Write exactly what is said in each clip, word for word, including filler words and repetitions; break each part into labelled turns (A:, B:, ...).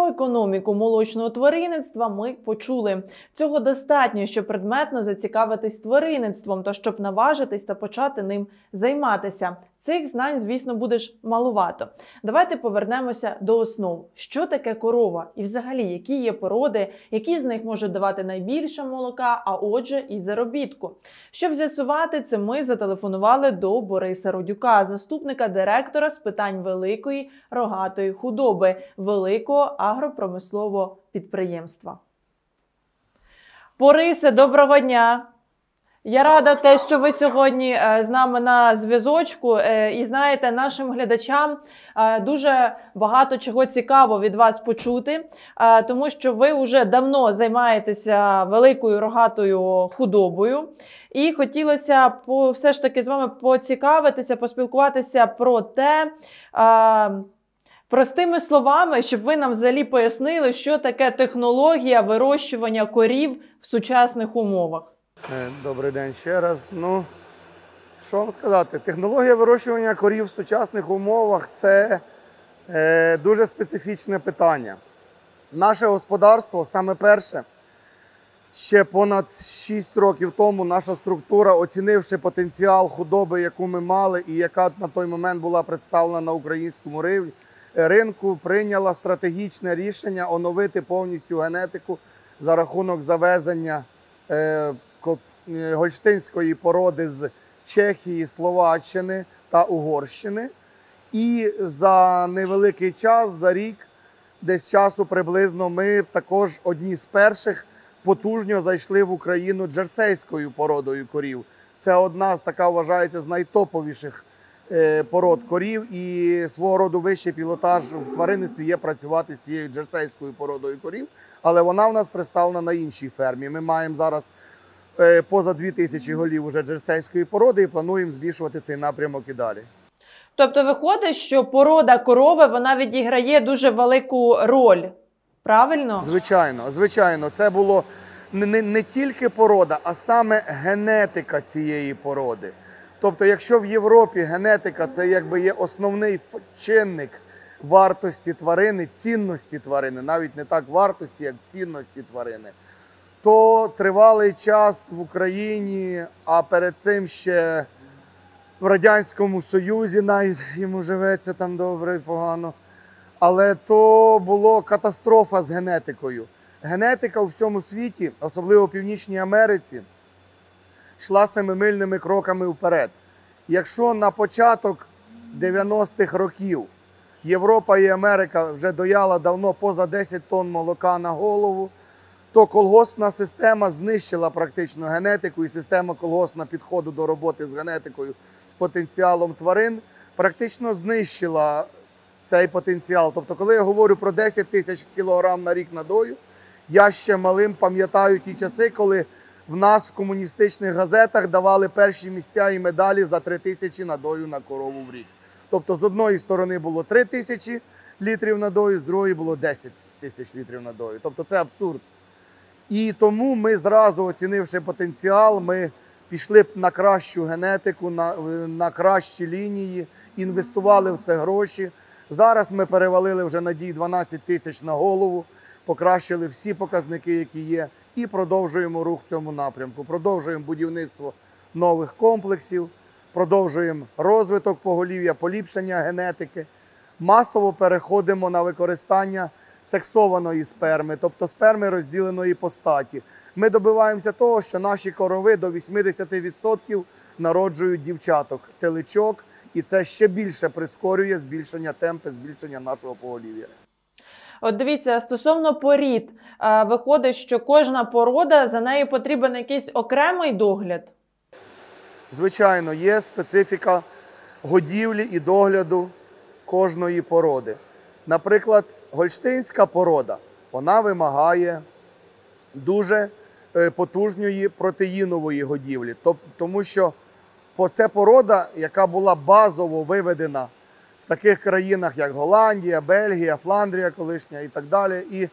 A: Про економіку молочного тваринництва ми почули. Цього достатньо, щоб предметно зацікавитись тваринництвом та щоб наважитись та почати ним займатися. Цих знань, звісно, буде ж малувато. Давайте повернемося до основ. Що таке корова? І взагалі, які є породи, які з них можуть давати найбільше молока, а отже і заробітку. Щоб з'ясувати це, ми зателефонували до Бориса Родюка, заступника директора з питань великої рогатої худоби великого агропромислового підприємства. Борисе, доброго дня! Я рада те, що ви сьогодні з нами на зв'язочку. І знаєте, нашим глядачам дуже багато чого цікаво від вас почути, тому що ви вже давно займаєтеся великою рогатою худобою. І хотілося по, все ж таки з вами поцікавитися, поспілкуватися про те, простими словами, щоб ви нам взагалі пояснили, що таке технологія вирощування корів в сучасних умовах.
B: Добрий день ще раз. Ну, що вам сказати? Технологія вирощування корів в сучасних умовах – це е, дуже специфічне питання. Наше господарство, саме перше, ще понад шість років тому наша структура, оцінивши потенціал худоби, яку ми мали і яка на той момент була представлена на українському ринку, прийняла стратегічне рішення оновити повністю генетику за рахунок завезення е, гольштинської породи з Чехії, Словаччини та Угорщини. І за невеликий час, за рік, десь часу приблизно, ми також одні з перших потужно зайшли в Україну джерсейською породою корів. Це одна з, така вважається, з найтоповіших пород корів, і свого роду вищий пілотаж в тваринництві є працювати з цією джерсейською породою корів, але вона в нас представлена на іншій фермі. Ми маємо зараз поза дві тисячі голів уже джерсейської породи і плануємо збільшувати цей напрямок і далі.
A: Тобто виходить, що порода корови, вона відіграє дуже велику роль, правильно?
B: Звичайно, звичайно. Це було не, не, не тільки порода, а саме генетика цієї породи. Тобто, якщо в Європі генетика – це якби є основний чинник вартості тварини, цінності тварини, навіть не так вартості, як цінності тварини, то тривалий час в Україні, а перед цим ще в Радянському Союзі, навіть йому живеться там добре і погано, але то була катастрофа з генетикою. Генетика у всьому світі, особливо в Північній Америці, йшла семимильними кроками вперед. Якщо на початок дев'яностих років Європа і Америка вже дояла давно поза десять тонн молока на голову, то колгоспна система знищила практично генетику, і система колгоспна підходу до роботи з генетикою, з потенціалом тварин, практично знищила цей потенціал. Тобто, коли я говорю про десять тисяч кілограм на рік надою, я ще малим пам'ятаю ті часи, коли в нас в комуністичних газетах давали перші місця і медалі за три тисячі надою на корову в рік. Тобто, з одної сторони було три тисячі літрів надою, з другої було десять тисяч літрів надою. Тобто, це абсурд. І тому ми зразу, оцінивши потенціал, ми пішли на кращу генетику, на, на кращі лінії, інвестували в це гроші. Зараз ми перевалили вже надій дванадцять тисяч на голову, покращили всі показники, які є, і продовжуємо рух в цьому напрямку. Продовжуємо будівництво нових комплексів, продовжуємо розвиток поголів'я, поліпшення генетики. Масово переходимо на використання сексованої сперми, тобто сперми розділеної по статі. Ми добиваємося того, що наші корови до вісімдесят відсотків народжують дівчаток, теличок, і це ще більше прискорює збільшення темпу, збільшення нашого поголів'я.
A: От дивіться, стосовно порід, виходить, що кожна порода, за нею потрібен якийсь окремий догляд?
B: Звичайно, є специфіка годівлі і догляду кожної породи. Наприклад, гольштинська порода, вона вимагає дуже потужної протеїнової годівлі. Тому що це порода, яка була базово виведена в таких країнах, як Голландія, Бельгія, Фландрія колишня і так далі. І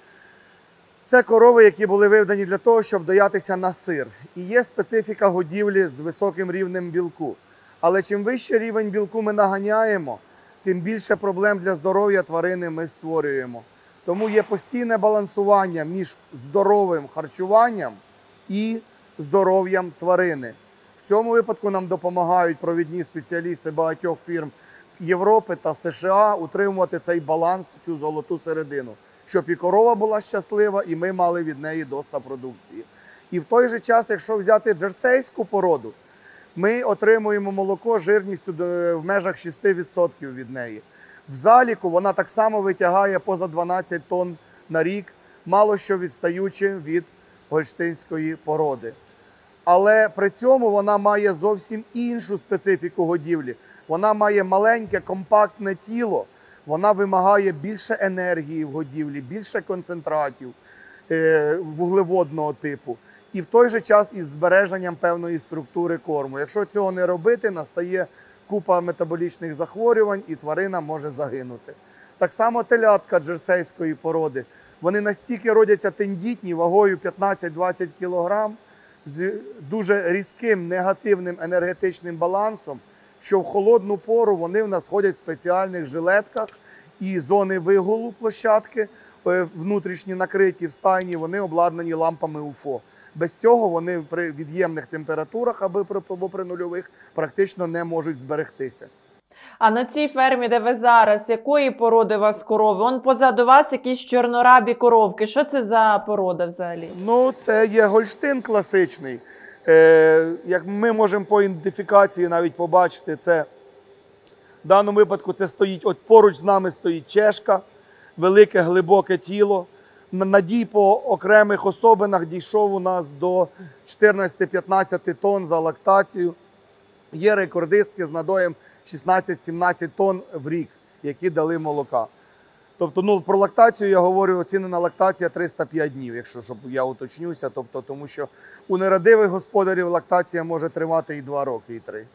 B: це корови, які були виведені для того, щоб доятися на сир. І є специфіка годівлі з високим рівнем білку. Але чим вищий рівень білку ми наганяємо, тим більше проблем для здоров'я тварини ми створюємо. Тому є постійне балансування між здоровим харчуванням і здоров'ям тварини. В цьому випадку нам допомагають провідні спеціалісти багатьох фірм Європи та США утримувати цей баланс, цю золоту середину, щоб і корова була щаслива, і ми мали від неї доста продукції. І в той же час, якщо взяти джерсейську породу, ми отримуємо молоко жирністю в межах шести відсотків від неї. В заліку вона так само витягає поза дванадцять тонн на рік, мало що відстаючи від гольштинської породи. Але при цьому вона має зовсім іншу специфіку годівлі. Вона має маленьке, компактне тіло, вона вимагає більше енергії в годівлі, більше концентратів е, вуглеводного типу. І в той же час із збереженням певної структури корму. Якщо цього не робити, настає купа метаболічних захворювань і тварина може загинути. Так само телятка джерсейської породи. Вони настільки родяться тендітні, вагою п'ятнадцять-двадцять кілограм, з дуже різким негативним енергетичним балансом, що в холодну пору вони в нас ходять в спеціальних жилетках і зони вигулу площадки, внутрішні накриті в стайні, вони обладнані лампами УФО. Без цього вони при від'ємних температурах або при, або при нульових практично не можуть зберегтися.
A: А на цій фермі, де ви зараз, якої породи у вас корови? Он позаду вас якісь чорнорабі коровки. Що це за порода взагалі?
B: Ну, це є гольштин класичний. Е, як ми можемо по ідентифікації навіть побачити, це в даному випадку це стоїть, от поруч з нами стоїть чешка, велике глибоке тіло. Надій по окремих особинах дійшов у нас до чотирнадцяти-п'ятнадцяти тонн за лактацію. Є рекордистки з надоєм шістнадцять-сімнадцять тонн в рік, які дали молока. Тобто, ну, про лактацію я говорю, оцінена лактація триста п'ять днів, якщо щоб я уточнюся. Тобто, тому що у нерадивих господарів лактація може тривати і два роки, і три.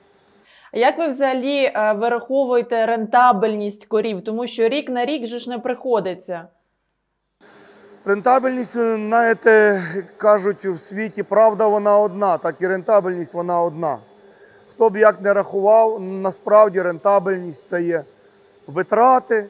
A: А як ви взагалі е, вираховуєте рентабельність корів? Тому що рік на рік же ж не приходиться.
B: Рентабельність, знаєте, кажуть у світі, правда вона одна, так і рентабельність вона одна. Хто б як не рахував, насправді рентабельність – це є витрати,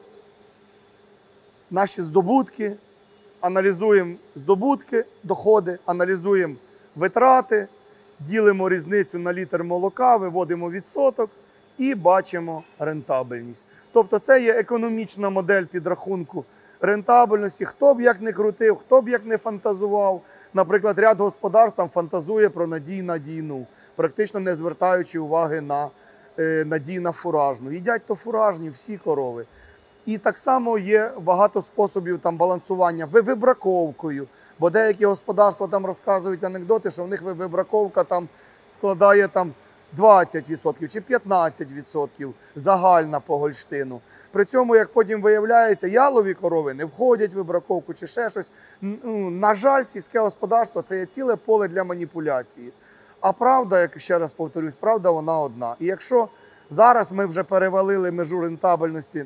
B: наші здобутки, аналізуємо здобутки, доходи, аналізуємо витрати, ділимо різницю на літр молока, виводимо відсоток і бачимо рентабельність. Тобто це є економічна модель підрахунку рентабельності. Хто б як не крутив, хто б як не фантазував. Наприклад, ряд господарств там фантазує про надій на дійну, практично не звертаючи уваги на е, надій на фуражну. Їдять то фуражні всі корови. І так само є багато способів там балансування вибраковкою, бо деякі господарства там розказують анекдоти, що в них вибраковка там складає там двадцять відсотків чи п'ятнадцять відсотків загальна по Гольштину. При цьому, як потім виявляється, ялові корови не входять в вибраковку чи ще щось. На жаль, сільське господарство – це є ціле поле для маніпуляції. А правда, як ще раз повторюсь, правда вона одна. І якщо зараз ми вже перевалили межу рентабельності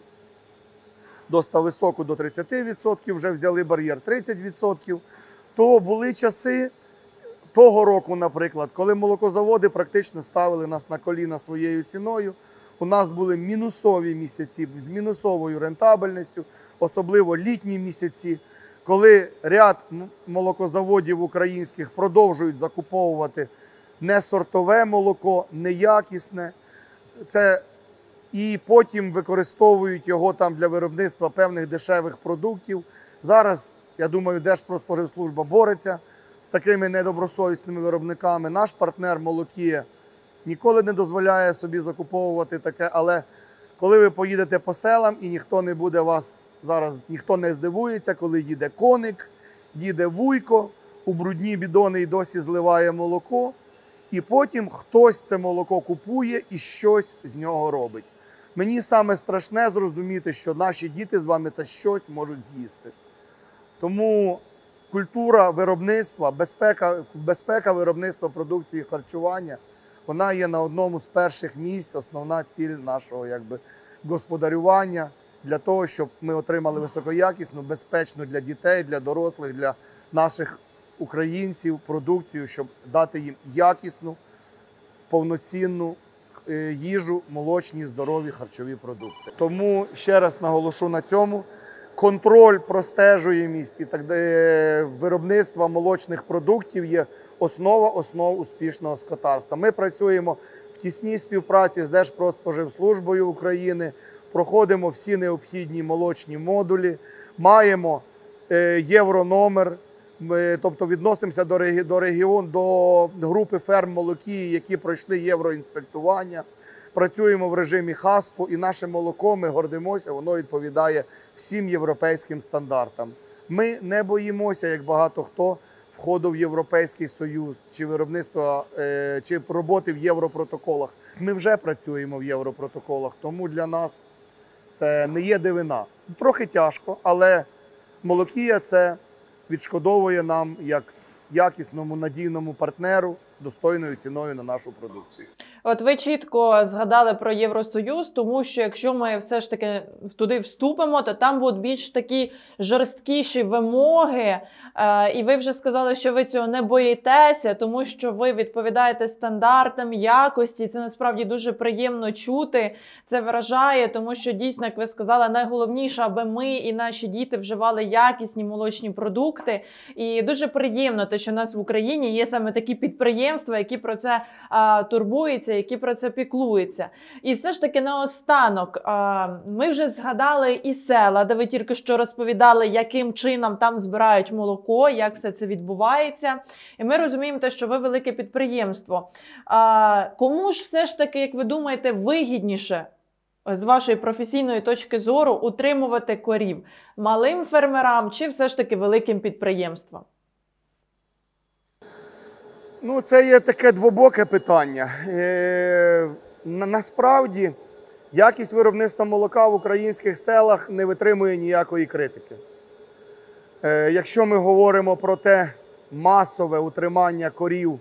B: доста високу, до тридцяти відсотків, вже взяли бар'єр тридцять відсотків, то були часи того року, наприклад, коли молокозаводи практично ставили нас на коліна своєю ціною. У нас були мінусові місяці з мінусовою рентабельністю, особливо літні місяці, коли ряд молокозаводів українських продовжують закуповувати несортове молоко, неякісне. Це і потім використовують його там для виробництва певних дешевих продуктів. Зараз, я думаю, Держпродспоживслужба бореться з такими недобросовісними виробниками. Наш партнер Молокія ніколи не дозволяє собі закуповувати таке, але коли ви поїдете по селам і ніхто не буде вас, зараз ніхто не здивується, коли їде коник, їде вуйко, у брудні бідони і досі зливає молоко, і потім хтось це молоко купує і щось з нього робить. Мені саме страшне зрозуміти, що наші діти з вами це щось можуть з'їсти. Тому культура виробництва, безпека, безпека виробництва продукції харчування, вона є на одному з перших місць, основна ціль нашого якби, господарювання для того, щоб ми отримали високоякісну, безпечну для дітей, для дорослих, для наших українців продукцію, щоб дати їм якісну, повноцінну їжу, молочні, здорові харчові продукти. Тому ще раз наголошу на цьому, контроль, простежуємість і так далі, виробництва молочних продуктів є основа основ успішного скотарства. Ми працюємо в тісній співпраці з Держпродспоживслужбою України, проходимо всі необхідні молочні модулі, маємо е, єврономер, ми, тобто відносимося до, реги, до регіон, до групи ферм молокії, які пройшли євроінспектування. Працюємо в режимі хаспу, і наше молоко, ми гордимося, воно відповідає всім європейським стандартам. Ми не боїмося, як багато хто, входу в Європейський Союз, чи виробництва, чи роботи в європротоколах. Ми вже працюємо в європротоколах, тому для нас це не є дивина. Трохи тяжко, але Молокія це відшкодовує нам як якісному, надійному партнеру достойною ціною на нашу продукцію.
A: От ви чітко згадали про Євросоюз, тому що якщо ми все ж таки туди вступимо, то там будуть більш такі жорсткіші вимоги. І ви вже сказали, що ви цього не боїтеся, тому що ви відповідаєте стандартам якості. Це насправді дуже приємно чути, це вражає, тому що дійсно, як ви сказали, найголовніше, аби ми і наші діти вживали якісні молочні продукти. І дуже приємно те, що у нас в Україні є саме такі підприємства, які про це а, турбуються, які про це піклуються. І все ж таки наостанок, а, ми вже згадали і села, де ви тільки що розповідали, яким чином там збирають молоко, як все це відбувається. І ми розуміємо те, що ви велике підприємство. А, кому ж все ж таки, як ви думаєте, вигідніше з вашої професійної точки зору утримувати корів? Малим фермерам чи все ж таки великим підприємствам?
B: Ну, це є таке двобоке питання. Е, на, насправді, якість виробництва молока в українських селах не витримує ніякої критики. Е, якщо ми говоримо про те масове утримання корів,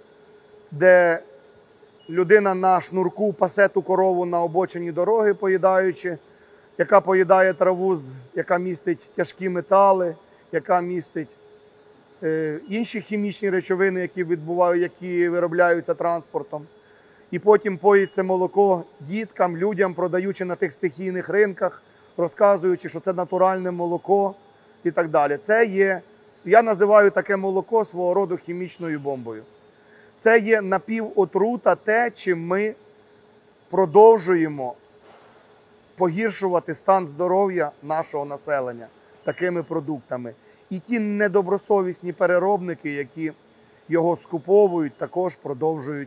B: де людина на шнурку пасе ту корову на обочині дороги, поїдаючи, яка поїдає траву, яка містить тяжкі метали, яка містить інші хімічні речовини, які відбувають, які виробляються транспортом. І потім поїть це молоко діткам, людям, продаючи на тих стихійних ринках, розказуючи, що це натуральне молоко і так далі. Це є, я називаю таке молоко свого роду хімічною бомбою. Це є напівотрута, те, чим ми продовжуємо погіршувати стан здоров'я нашого населення такими продуктами. І ті недобросовісні переробники, які його скуповують, також продовжують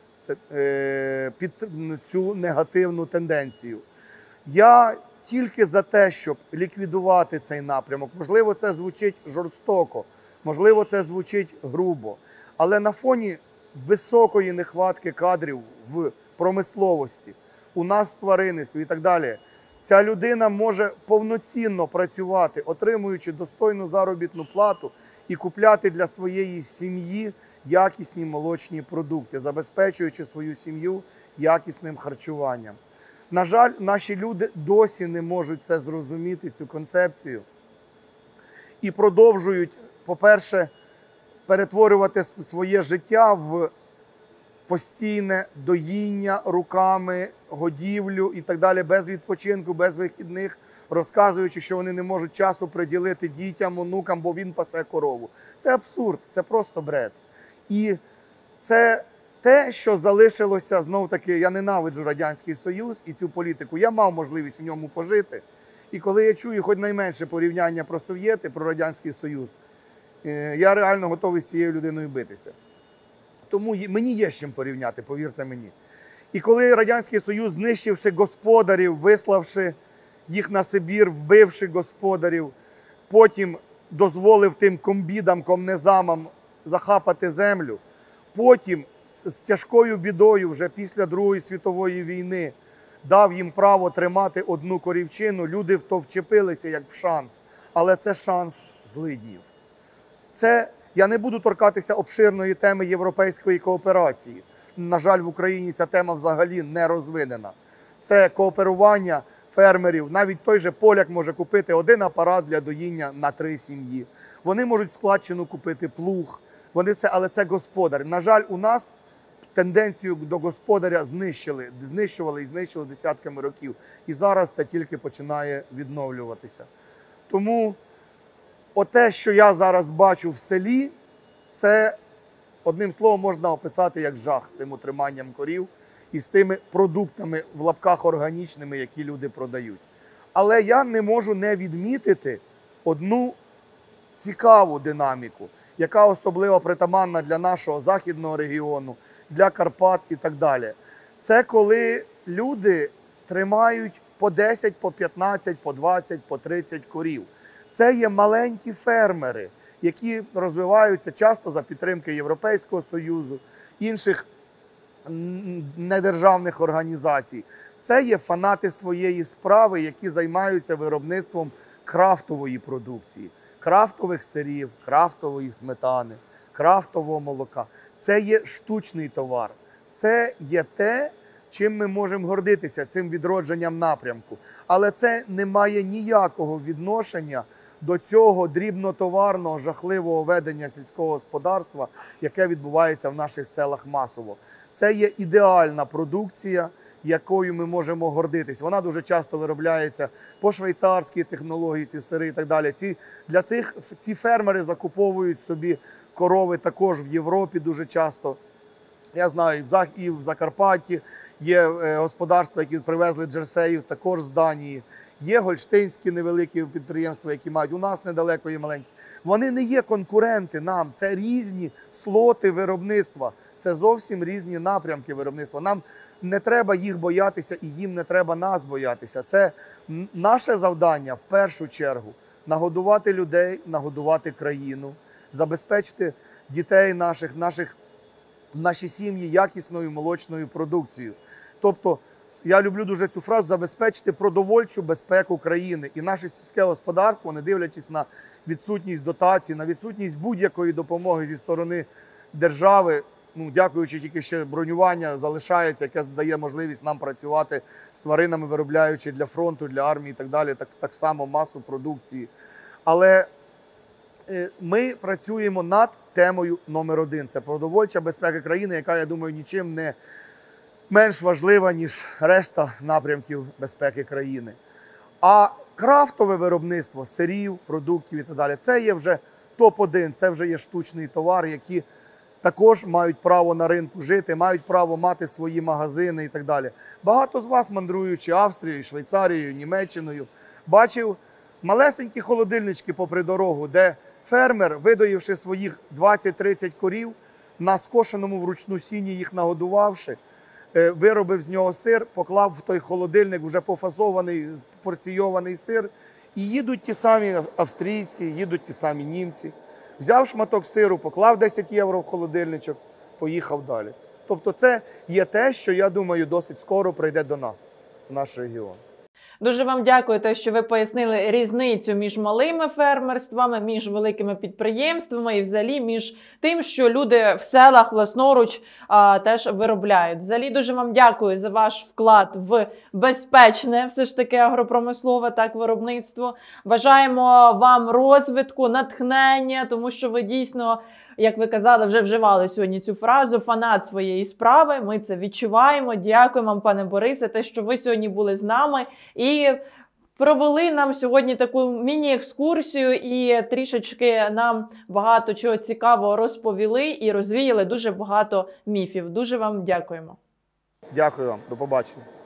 B: під цю негативну тенденцію. Я тільки за те, щоб ліквідувати цей напрямок. Можливо, це звучить жорстоко, можливо, це звучить грубо. Але на фоні високої нехватки кадрів в промисловості, у нас в тваринництві і так далі, ця людина може повноцінно працювати, отримуючи достойну заробітну плату і купляти для своєї сім'ї якісні молочні продукти, забезпечуючи свою сім'ю якісним харчуванням. На жаль, наші люди досі не можуть це зрозуміти, цю концепцію, і продовжують, по-перше, перетворювати своє життя в постійне доїння руками, годівлю і так далі, без відпочинку, без вихідних, розказуючи, що вони не можуть часу приділити дітям, онукам, бо він пасе корову. Це абсурд, це просто бред. І це те, що залишилося, знов-таки, я ненавиджу Радянський Союз і цю політику. Я мав можливість в ньому пожити. І коли я чую хоч найменше порівняння про Совєти, про Радянський Союз, я реально готовий з цією людиною битися. Тому мені є з чим порівняти, повірте мені. І коли Радянський Союз, знищивши господарів, виславши їх на Сибір, вбивши господарів, потім дозволив тим комбідам, комнезамам захапати землю, потім з тяжкою бідою вже після Другої світової війни дав їм право тримати одну корівчину, люди в то вчепилися як в шанс. Але це шанс злиднів. Це, я не буду торкатися обширної теми європейської кооперації. На жаль, в Україні ця тема взагалі не розвинена. Це кооперування фермерів. Навіть той же поляк може купити один апарат для доїння на три сім'ї. Вони можуть в складчину купити плуг. Вони це, але це господар. На жаль, у нас тенденцію до господаря знищили, знищували і знищили десятками років. І зараз це тільки починає відновлюватися. Тому оте, що я зараз бачу в селі, це одним словом можна описати як жах з тим утриманням корів і з тими продуктами в лапках органічними, які люди продають. Але я не можу не відмітити одну цікаву динаміку, яка особливо притаманна для нашого західного регіону, для Карпат і так далі. Це коли люди тримають по десять, по п'ятнадцять, по двадцять, по тридцять корів. Це є маленькі фермери, які розвиваються часто за підтримки Європейського Союзу, інших недержавних організацій. Це є фанати своєї справи, які займаються виробництвом крафтової продукції, крафтових сирів, крафтової сметани, крафтового молока. Це є штучний товар. Це є те, чим ми можемо гордитися, цим відродженням напрямку. Але це не має ніякого відношення до цього дрібнотоварного, жахливого ведення сільського господарства, яке відбувається в наших селах масово. Це є ідеальна продукція, якою ми можемо гордитись. Вона дуже часто виробляється по швейцарській технології, ці сири і так далі. Ці, для цих ці фермери закуповують собі корови також в Європі дуже часто. Я знаю, і в, Зах... і в Закарпатті є господарства, які привезли джерсеїв також з Данії. Є гольштинські невеликі підприємства, які мають у нас недалеко є маленькі. Вони не є конкуренти нам, це різні слоти виробництва, це зовсім різні напрямки виробництва. Нам не треба їх боятися і їм не треба нас боятися. Це наше завдання в першу чергу – нагодувати людей, нагодувати країну, забезпечити дітей наших, наших, наші сім'ї якісною молочною продукцією. Тобто, я люблю дуже цю фразу – забезпечити продовольчу безпеку країни. І наше сільське господарство, не дивлячись на відсутність дотацій, на відсутність будь-якої допомоги зі сторони держави, ну, дякуючи тільки ще бронювання, залишається, яке дає можливість нам працювати з тваринами, виробляючи для фронту, для армії і так далі, так, так само масу продукції. Але е, ми працюємо над темою номер один. Це продовольча безпека країни, яка, я думаю, нічим не менш важлива, ніж решта напрямків безпеки країни. А крафтове виробництво сирів, продуктів і так далі, це є вже топ один, це вже є штучний товар, які також мають право на ринку жити, мають право мати свої магазини і так далі. Багато з вас, мандруючи Австрією, Швейцарією, Німеччиною, бачив малесенькі холодильнички попри дорогу, де фермер, видоївши своїх двадцять-тридцять корів, на скошеному вручну сіні їх нагодувавши, виробив з нього сир, поклав в той холодильник вже пофасований, порційований сир, і їдуть ті самі австрійці, їдуть ті самі німці. Взяв шматок сиру, поклав десять євро в холодильничок, поїхав далі. Тобто це є те, що, я думаю, досить скоро прийде до нас, в наш регіон.
A: Дуже вам дякую, те, що ви пояснили різницю між малими фермерствами, між великими підприємствами і взагалі між тим, що люди в селах власноруч а, теж виробляють. Взагалі дуже вам дякую за ваш вклад в безпечне все ж таки агропромислове так виробництво. Бажаємо вам розвитку, натхнення, тому що ви дійсно, як ви казали, вже вживали сьогодні цю фразу, фанат своєї справи. Ми це відчуваємо. Дякую вам, пане Борисе, те, що ви сьогодні були з нами і провели нам сьогодні таку міні-екскурсію і трішечки нам багато чого цікавого розповіли і розвіяли дуже багато міфів. Дуже вам дякуємо.
B: Дякую вам. До побачення.